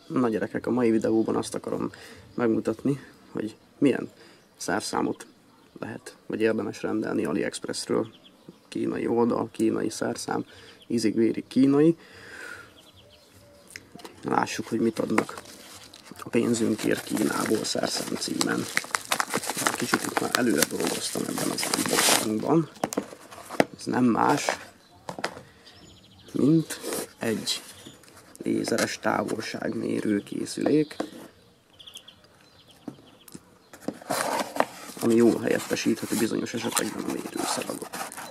Na gyerekek, a mai videóban azt akarom megmutatni, hogy milyen szerszámot lehet, vagy érdemes rendelni AliExpressről. Kínai oldal, kínai szerszám, ízig-vérig kínai. Lássuk, hogy mit adnak a pénzünkért Kínából szerszám címen. Kicsit itt már előre dolgoztam ebben az unboxingban. Ez nem más, mint egy lézeres távolságmérő készülék, ami jól helyettesítheti bizonyos esetekben a mérőszalagot.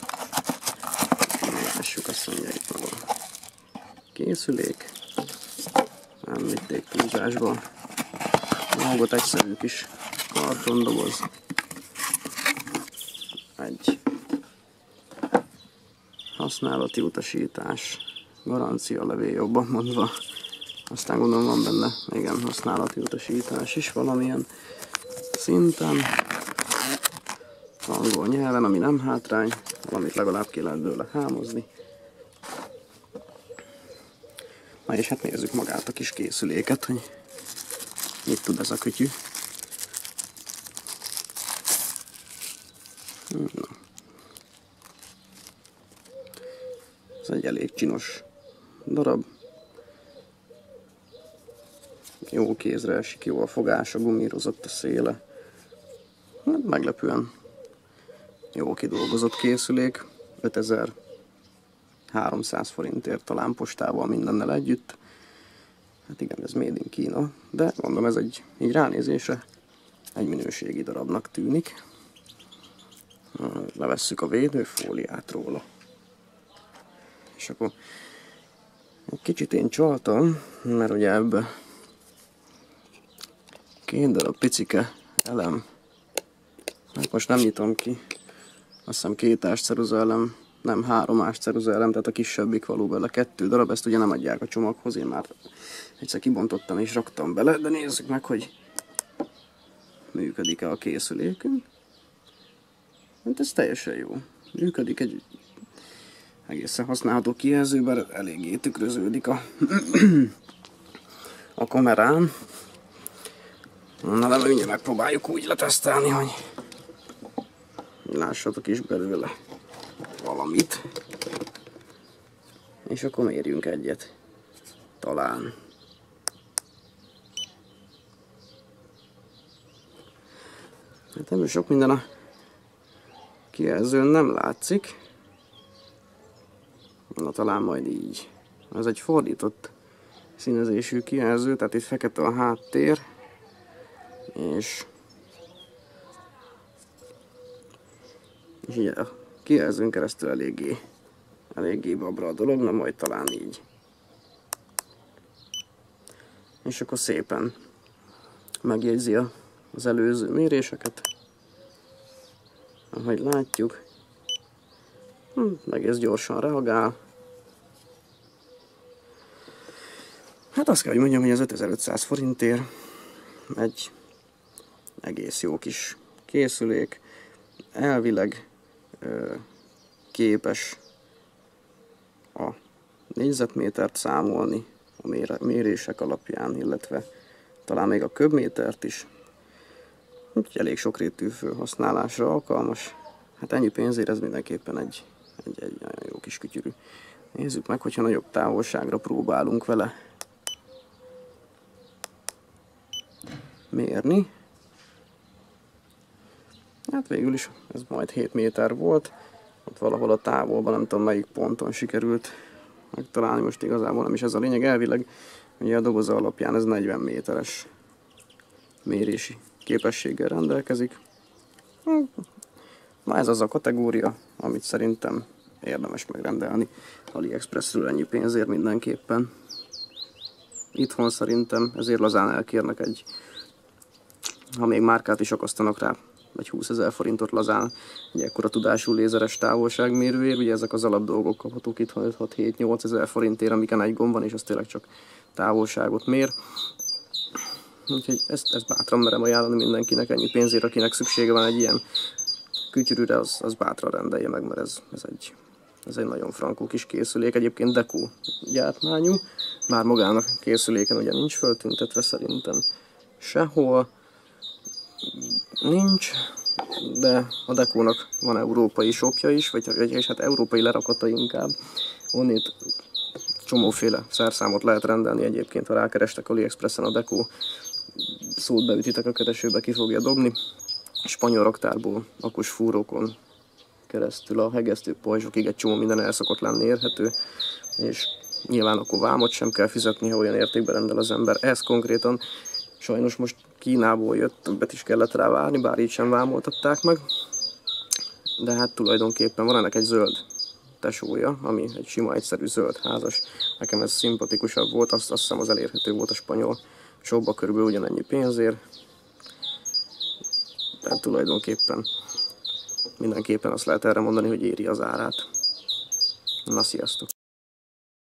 Lássuk, azt mondja itt maga a készülék. Nem vitték túlzásba. Magot egyszerű kis kartondoboz. Egy használati utasítás, garancia levél jobban mondva. Aztán gondolom van benne, igen, használati utasítás is valamilyen szinten. Angol nyelven, ami nem hátrány, valamit legalább ki lehet bőle hámozni. Na és hát nézzük magát a kis készüléket, hogy mit tud ez a kütyű. Na. Ez egy elég csinos darab. Jó kézre esik, jó a fogása, gumírozott a széle. Hát meglepően jó kidolgozott készülék. 5300 forintért talán postával mindennel együtt. Hát igen, ez made in Kína, de mondom, ez így ránézésre egy minőségi darabnak tűnik. Levesszük a védőfóliát róla. És akkor egy kicsit én csaltam, mert ugye ebbe 2 darab picike elem. Hát most nem nyitom ki. Azt hiszem 2 ásceruza elem, nem 3 ásceruza elem, tehát a kisebbik való bele 2 darab. Ezt ugye nem adják a csomaghoz, én már egyszer kibontottam és raktam bele, de nézzük meg, hogy működik-e a készülékünk. Hát ez teljesen jó. Működik, egy egészen használható kijelzőben, eléggé tükröződik a kamerán. Na de mindjárt megpróbáljuk úgy letesztelni, hogy lássatok is belőle valamit. És akkor mérjünk egyet. Talán. Hát ebből sok minden a kijelzőn nem látszik. Na talán majd így. Ez egy fordított színezésű kijelző, tehát itt fekete a háttér. És így a kijelzőn keresztül eléggé babra a dolog, na majd talán így. És akkor szépen megjegyzi az előző méréseket. Ahogy látjuk, egész gyorsan reagál. Hát azt kell, hogy mondjam, hogy az 5500 forintért egy egész jó kis készülék. Elvileg képes a négyzetmétert számolni a mérések alapján, illetve talán még a köbmétert is. Úgyhogy elég sokrétű felhasználásra alkalmas. Hát ennyi pénzért ez mindenképpen egy nagyon jó kis kütyű. Nézzük meg, hogyha nagyobb távolságra próbálunk vele mérni. Hát végül is ez majd 7 méter volt. Ott valahol a távolban, nem tudom melyik ponton sikerült megtalálni, most igazából nem is ez a lényeg. Elvileg ugye a doboza alapján ez 40 méteres mérési képességgel rendelkezik. Na ez az a kategória, amit szerintem érdemes megrendelni AliExpressről ennyi pénzért mindenképpen. Itthon szerintem ezért lazán elkérnek ha még márkát is akasztanak rá, vagy 20 000 forintot lazán egy ekkora tudású lézeres távolságmérőért. Ugye ezek az alapdolgok kaphatók itt 6-7-8 000 forintért, amiken egy gomb van, és az tényleg csak távolságot mér. Úgyhogy ezt bátran merem ajánlani mindenkinek ennyi pénzért, akinek szüksége van egy ilyen kütyűre, az bátran rendelje meg, mert ez egy Ez egy nagyon frankó kis készülék, egyébként Deco gyártmányú, már magának a készüléken ugye nincs föltüntetve szerintem sehol, nincs, de a Decónak van európai shopja is, vagy hát európai lerakata inkább, onnét csomóféle szerszámot lehet rendelni egyébként, ha rákerestek AliExpressen a Deco szót beütitek a keresőbe, ki fogja dobni. Spanyol raktárból, akus fúrókon keresztül a hegesztő pajzsokig egy csomó minden el szokott lenni érhető, és nyilván akkor vámot sem kell fizetni, ha olyan értékben rendel az ember. Ez konkrétan sajnos most Kínából jött, többet is kellett rá várni, bár így sem vámoltatták meg. De hát tulajdonképpen van ennek egy zöld tesója, ami egy sima, egyszerű zöld házas. Nekem ez szimpatikusabb volt, azt hiszem az elérhető volt a spanyol shopba, körülbelül ugyanennyi pénzért. Tehát tulajdonképpen mindenképpen azt lehet erre mondani, hogy éri az árát. Na, sziasztok!